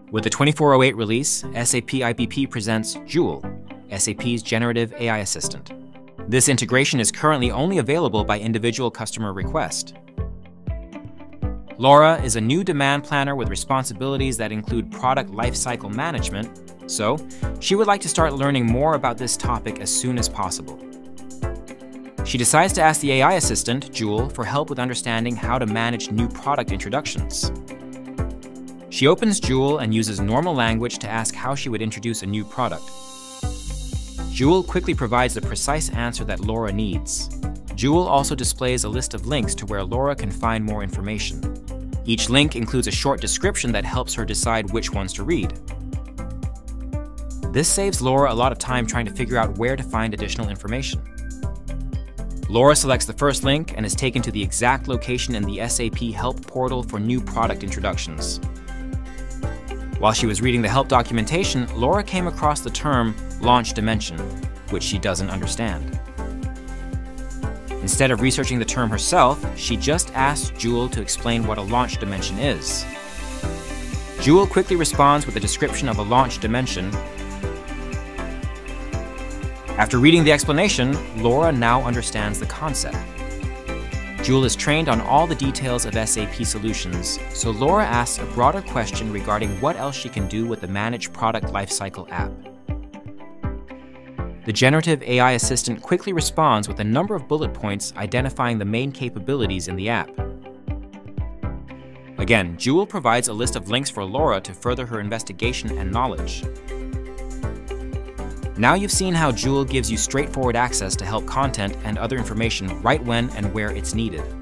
With the 2408 release, SAP IBP presents Joule, SAP's generative AI assistant. This integration is currently only available by individual customer request. Laura is a new demand planner with responsibilities that include product lifecycle management, so she would like to start learning more about this topic as soon as possible. She decides to ask the AI assistant, Joule, for help with understanding how to manage new product introductions. She opens Joule and uses normal language to ask how she would introduce a new product. Joule quickly provides the precise answer that Laura needs. Joule also displays a list of links to where Laura can find more information. Each link includes a short description that helps her decide which ones to read. This saves Laura a lot of time trying to figure out where to find additional information. Laura selects the first link and is taken to the exact location in the SAP Help portal for new product introductions. While she was reading the help documentation, Laura came across the term launch dimension, which she doesn't understand. Instead of researching the term herself, she just asked Joule to explain what a launch dimension is. Joule quickly responds with a description of a launch dimension. After reading the explanation, Laura now understands the concept. Joule is trained on all the details of SAP solutions, so Laura asks a broader question regarding what else she can do with the Manage Product Lifecycle app. The generative AI assistant quickly responds with a number of bullet points identifying the main capabilities in the app. Again, Joule provides a list of links for Laura to further her investigation and knowledge. Now you've seen how Joule gives you straightforward access to help content and other information right when and where it's needed.